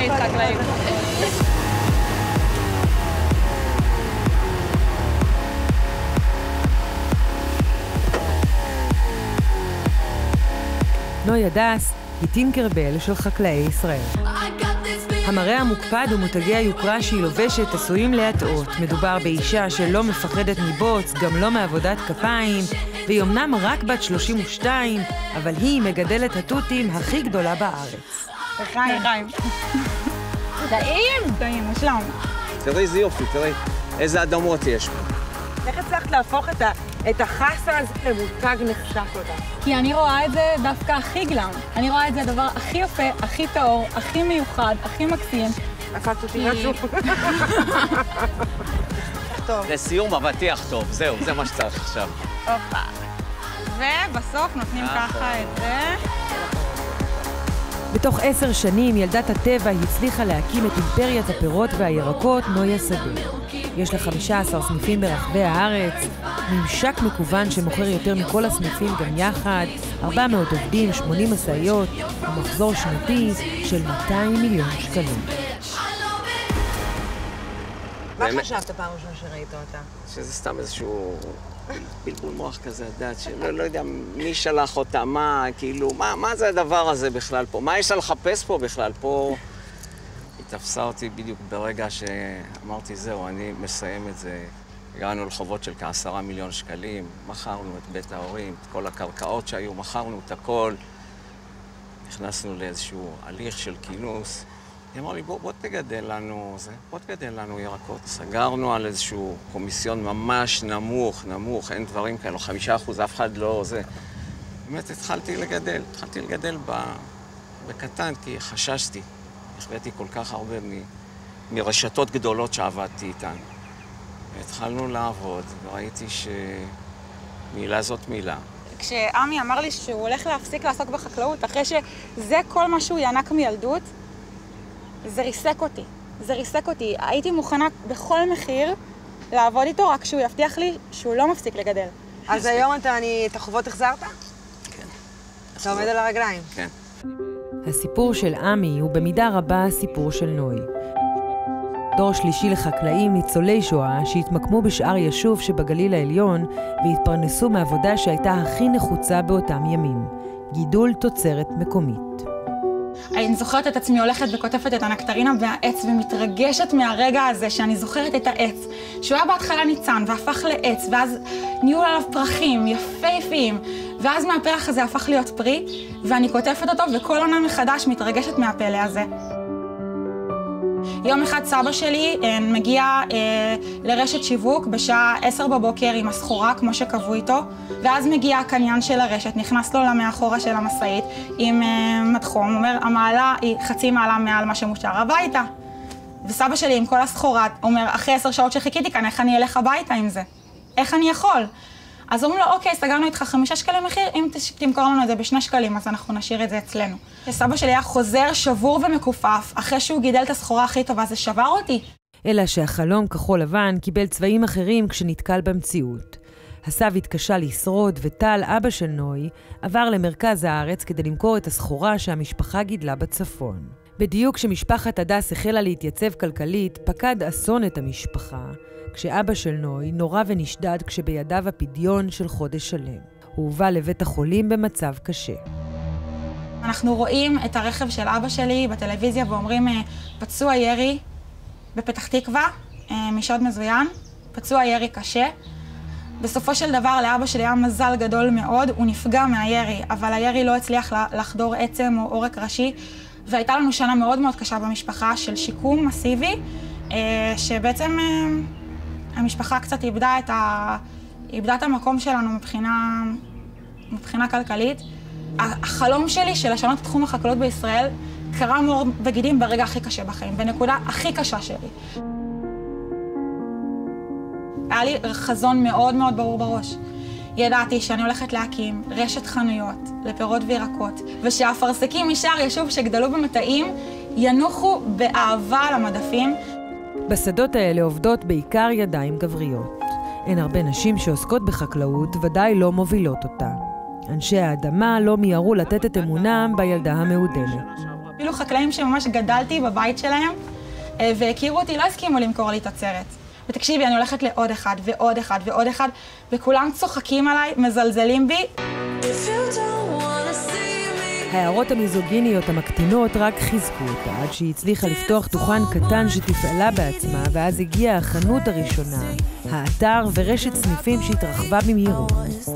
חקלאית. נוי הדס היא טינקרבל של חקלאי ישראל. המראה המוקפד ומותגי היוקרה שהיא לובשת עשויים להטעות. מדובר באישה שלא מפחדת מבוץ, גם לא מעבודת כפיים, והיא אמנם רק בת 32, אבל היא מגדלת התותים הכי גדולה בארץ. לחיים. טעים? טעים, מושלם. תראי איזה יופי, תראי איזה אדמות יש פה. איך הצלחת להפוך את החסה הזה למותג נחשק אותה? כי אני רואה את זה דווקא הכי גלם. אני רואה את זה הדבר הכי יפה, הכי טהור, הכי מיוחד, הכי מקסים. עשת אותי משהו. לסיום אבטיח טוב, זהו, זה מה שצריך עכשיו. הופה. ובסוף נותנים ככה את זה. בתוך 10 שנים ילדת הטבע הצליחה להקים את אימפריית הפירות והירקות נוי השדה. יש לה 15 סניפים ברחבי הארץ, ממשק מקוון שמוכר יותר מכל הסניפים גם יחד, 400 עובדים, 80 משאיות, ומחזור שנתי של 200 מיליון שקלים. מה חשבת פעם ראשונה שראית אותה? שזה סתם איזשהו בלבול מוח כזה, יודעת, שלא יודע מי שלח אותה, מה, כאילו, מה זה הדבר הזה בכלל פה? מה יש לה לחפש פה בכלל? פה היא תפסה אותי בדיוק ברגע שאמרתי, זהו, אני מסיים את זה. הגענו לחובות של כ10 מיליון שקלים, מכרנו את בית ההורים, את כל הקרקעות שהיו, מכרנו את הכל. נכנסנו לאיזשהו הליך של כינוס. היא אמרה לי, בוא תגדל לנו זה, בוא תגדל לנו ירקות. סגרנו על איזשהו קומיסיון ממש נמוך, אין דברים כאלו, 5%, אף אחד לא זה. באמת התחלתי לגדל בקטן, כי חששתי. החלטתי כל כך הרבה מרשתות גדולות שעבדתי איתן. והתחלנו לעבוד, וראיתי שמילה זאת מילה. כשעמי אמר לי שהוא הולך להפסיק לעסוק בחקלאות, אחרי שזה כל מה שהוא ינק מילדות, זה ריסק אותי. הייתי מוכנה בכל מחיר לעבוד איתו, רק שהוא יבטיח לי שהוא לא מפסיק לגדל. אז היום את החובות החזרת? כן. אתה עומד על הרגליים? כן. הסיפור של עמי הוא במידה רבה הסיפור של נוי. דור שלישי לחקלאים ניצולי שואה שהתמקמו בשאר יישוב שבגליל העליון והתפרנסו מעבודה שהייתה הכי נחוצה באותם ימים, גידול תוצרת מקומית. אני זוכרת את עצמי הולכת וכותפת את הנקטרינה מהעץ ומתרגשת מהרגע הזה שאני זוכרת את העץ, שהוא היה בהתחלה ניצן והפך לעץ, ואז נהיו עליו פרחים יפהפיים, ואז מהפרח הזה הפך להיות פרי, ואני כותפת אותו וכל עונה מחדש מתרגשת מהפלא הזה. יום אחד סבא שלי מגיע לרשת שיווק בשעה 10 בבוקר עם הסחורה כמו שקבעו איתו, ואז מגיע הקניין של הרשת, נכנס לו למאחורה של המשאית עם מדחום, אומר המעלה היא חצי מעלה מעל מה שמושר הביתה. וסבא שלי עם כל הסחורה אומר, אחרי 10 שעות שחיכיתי כאן, איך אני אלך הביתה עם זה? איך אני יכול? אז אומרים לו, אוקיי, סגרנו איתך 5 שקלים מחיר, אם תמכור לנו את זה ב2 שקלים, אז אנחנו נשאיר את זה אצלנו. סבא שלי היה חוזר שבור ומקופף, אחרי שהוא גידל את הסחורה הכי טובה, זה שבר אותי. אלא שהחלום כחול לבן קיבל צבעים אחרים כשנתקל במציאות. הסב התקשה לשרוד וטל, אבא של נוי, עבר למרכז הארץ כדי למכור את הסחורה שהמשפחה גידלה בצפון. בדיוק כשמשפחת הדס החלה להתייצב כלכלית, פקד אסון את המשפחה, כשאבא של נוי נורא ונשדד כשבידיו הפדיון של חודש שלם. הוא הובא לבית החולים במצב קשה. אנחנו רואים את הרכב של אבא שלי בטלוויזיה ואומרים, פצוע ירי בפתח תקווה, משוד מזוין, פצוע ירי קשה. בסופו של דבר לאבא שלי היה מזל גדול מאוד, הוא נפגע מהירי, אבל הירי לא הצליח לחדור עצם או עורק ראשי, והייתה לנו שנה מאוד מאוד קשה במשפחה של שיקום מסיבי, שבעצם המשפחה קצת איבדה את המקום שלנו מבחינה כלכלית. החלום שלי של לשנות את תחום החקלאות בישראל קרה מאור בגידים ברגע הכי קשה בחיים, בנקודה הכי קשה שלי. היה לי חזון מאוד מאוד ברור בראש. ידעתי שאני הולכת להקים רשת חנויות לפירות וירקות, ושהאפרסקים משאר יישוב שגדלו במטעים ינוחו באהבה על המדפים. בשדות האלה עובדות בעיקר ידיים גבריות. אין הרבה נשים שעוסקות בחקלאות, ודאי לא מובילות אותה. אנשי האדמה לא מיהרו לתת את אמונם בילדה המעודנת. אפילו חקלאים שממש גדלתי בבית שלהם, והכירו אותי, לא הסכימו למכור לי תוצרת. ותקשיבי, אני הולכת לעוד אחד ועוד אחד ועוד אחד, וכולם צוחקים עליי, מזלזלים בי. ההערות המיזוגיניות המקטינות רק חיזקו אותה, עד שהיא הצליחה לפתוח דוכן קטן שתפעלה בעצמה, ואז הגיעה החנות הראשונה, האתר ורשת סניפים שהתרחבה במהירות.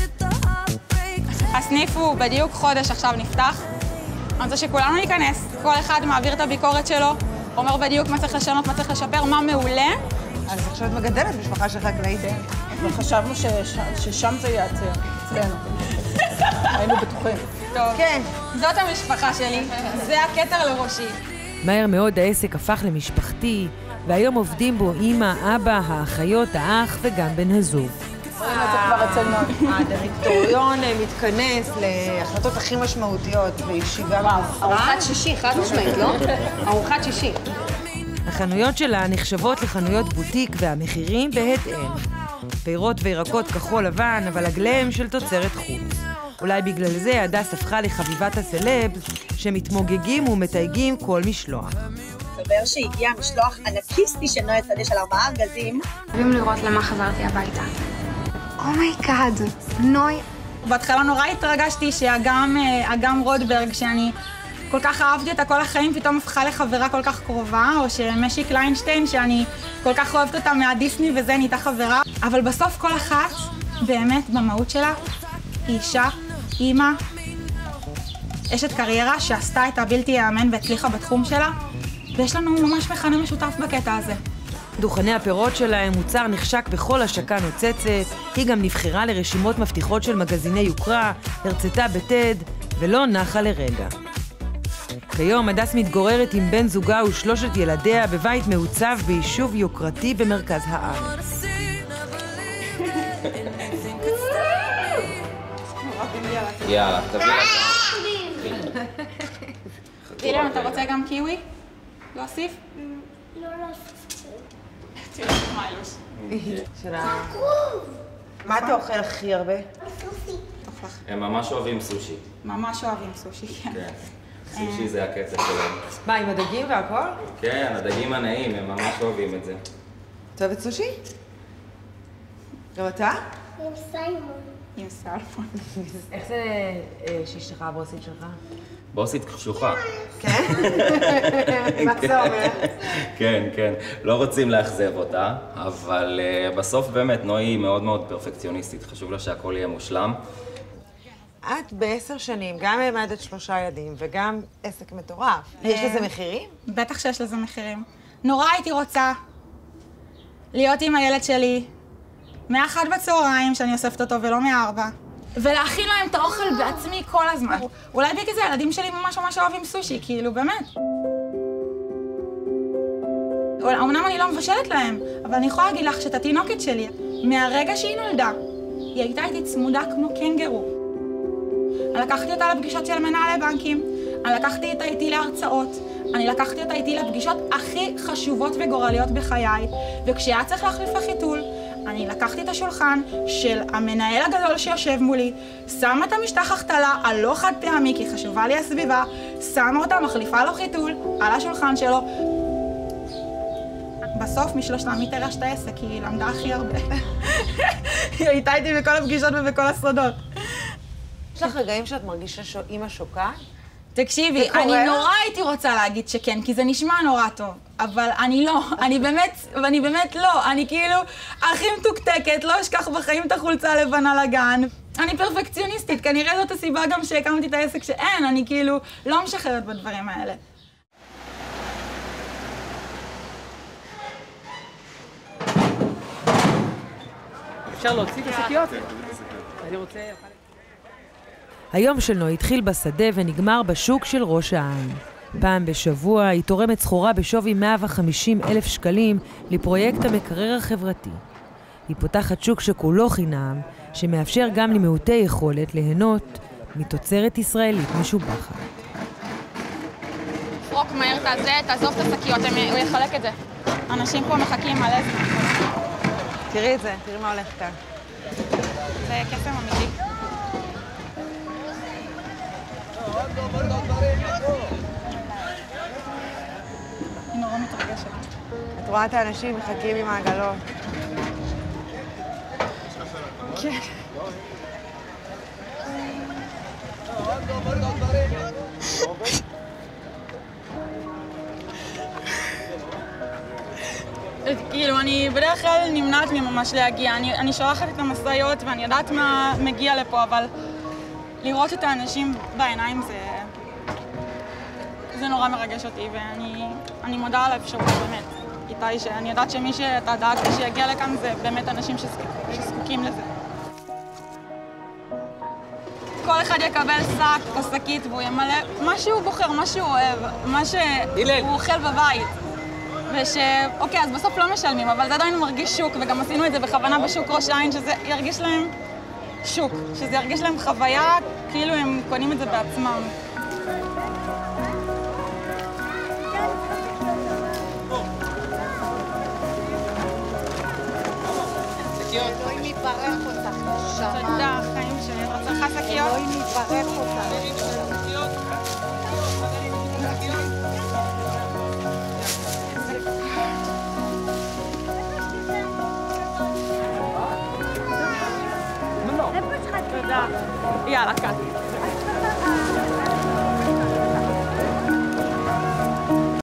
הסניף הוא בדיוק חודש עכשיו נפתח. אני רוצה שכולנו ניכנס, כל אחד מעביר את הביקורת שלו, אומר בדיוק מה צריך לשנות, מה צריך לשפר, מה מעולה. אז עכשיו את מגדלת משפחה של חקלאית. וחשבנו ששם זה ייעצר, אצלנו. היינו בטוחים. טוב, כן. זאת המשפחה שלי, זה הכתר לראשי. מהר מאוד העסק הפך למשפחתי, והיום עובדים בו אמא, אבא, האחיות, האח וגם בן הזוג. רואים את זה כבר אצל נוי. הדירקטוריון מתכנס להחלטות הכי משמעותיות בישיבה מאוחרת. ארוחת שישי, חד משמעית, לא? ארוחת שישי. החנויות שלה נחשבות לחנויות בוטיק והמחירים בהתאם. פירות וירקות כחול לבן, אבל הגלם של תוצרת חוץ. אולי בגלל זה הדס הפכה לחביבת הסלב, שמתמוגגים ומתייגים כל משלוח. מסתבר שהגיע משלוח ענקיסטי של נוי צדי של 4 ארגזים. חייבים לראות למה חזרתי הביתה. אומייגאד, נוי. בהתחלה נורא התרגשתי שאגם רודברג, שאני כל כך אהבתי אותה כל החיים, פתאום הפכה לחברה כל כך קרובה, או שמשי קליינשטיין, שאני כל כך אוהבת אותה מהדיסני וזה נהייתה חברה. אבל בסוף כל אחת, באמת במהות שלה, היא אישה, אימא, אשת קריירה שעשתה את הבלתי יאמן והצליחה בתחום שלה, ויש לנו ממש מכנה משותף בקטע הזה. דוכני הפירות שלהם מוצר נחשק בכל השקה נוצצת, היא גם נבחרה לרשימות מבטיחות של מגזיני יוקרה, הרצתה בטד ולא נחה לרגע. כיום הדס מתגוררת עם בן זוגה ושלושת ילדיה בבית מעוצב ביישוב יוקרתי במרכז הארץ. יאללה, תביא לך. אילן, אתה רוצה גם קיווי? להוסיף? לא להוסיף. מה אתה אוכל הכי הרבה? סוסי. הם ממש אוהבים סושי. ממש אוהבים סושי, כן. כן. סושי זה הקצב שלהם. מה, עם הדגים והכל? כן, הדגים הנעים, הם ממש אוהבים את זה. אתה אוהבת סושי? גם אתה? עם סיימון. עם סלפון. איך זה שאשתך הבוסית שלך? בוסית קשוחה. כן? מה זה אומר? כן, כן. לא רוצים לאכזב אותה, אבל בסוף באמת נוי היא מאוד מאוד פרפקציוניסטית. חשוב לה שהכל יהיה מושלם. את ב10 שנים, גם העמדת 3 ילדים וגם עסק מטורף. יש לזה מחירים? בטח שיש לזה מחירים. נורא הייתי רוצה להיות עם הילד שלי מ-1 בצהריים, שאני אוספת אותו, ולא מ-4, ולהכין להם את האוכל בעצמי כל הזמן. אולי בגלל זה הילדים שלי ממש ממש אוהבים סושי, כאילו, באמת. אמנם אני לא מבשלת להם, אבל אני יכולה להגיד לך שאת התינוקת שלי, מהרגע שהיא נולדה, היא הייתה איתי צמודה כמו קנגרו. אני לקחתי אותה לפגישות של מנהלי בנקים, אני לקחתי אותה איתי להרצאות, אני לקחתי אותה איתי לפגישות הכי חשובות וגורליות בחיי, וכשהיה צריך להחליף לחיתול, אני לקחתי את השולחן של המנהל הגדול שיושב מולי, שמה את המשטח החתלה הלא חד פעמי, כי חשובה לי הסביבה, שמה אותה, מחליפה לו חיתול על השולחן שלו. בסוף משלושתם היא תרש את העסק, כי היא למדה הכי הרבה. היא הייתה איתי בכל הפגישות ובכל הסודות. יש לך רגעים שאת מרגישה שאימא שוקעת? תקשיבי, אני נורא הייתי רוצה להגיד שכן, כי זה נשמע נורא טוב, אבל אני לא, אני באמת לא, אני כאילו הכי מתוקתקת, לא אשכח בחיים את החולצה הלבנה לגן. אני פרפקציוניסטית, כנראה זאת הסיבה גם שהקמתי את העסק שאין, אני כאילו לא משחררת בדברים האלה. אפשר להוציא את השקיות? אני רוצה... היום של נוי התחיל בשדה ונגמר בשוק של ראש העין. פעם בשבוע היא תורמת סחורה בשווי 150,000 שקלים לפרויקט המקרר החברתי. היא פותחת שוק שכולו חינם, שמאפשר גם למעוטי יכולת ליהנות מתוצרת ישראלית משובחת. פרוק מהר תעזוב את השקיות, הוא יחלק את זה. אנשים פה מחכים מלא זמן. תראי את זה, תראי מה הולך כאן. זה קסם אמיתי. נורא מתרגשת. את רואה את האנשים מחכים עם העגלות. כן. כאילו, אני בדרך כלל נמנעת ממש להגיע. אני שולחת את המשאיות ואני יודעת מה מגיע לפה, אבל לראות את האנשים בעיניים זה נורא מרגש אותי, ואני מודה על האפשרות באמת, איתי, שאני יודעת שמי שאתה דאגת שיגיע לכאן זה באמת אנשים שזקוקים לזה. כל אחד יקבל שק או שקית והוא ימלא מה שהוא בוחר, מה שהוא אוהב, מה שהוא אוכל בבית. אוקיי, אז בסוף לא משלמים, אבל זה עדיין מרגיש שוק, וגם עשינו את זה בכוונה בשוק ראש העין, שזה ירגיש להם שוק, שזה ירגיש להם חוויה, כאילו הם קונים את זה בעצמם. אלוהים יברך אותך, נשמה. תודה, חיים שלי. את צריכה שקיות? אלוהים יברך אותך. תודה. יאללה, כאן.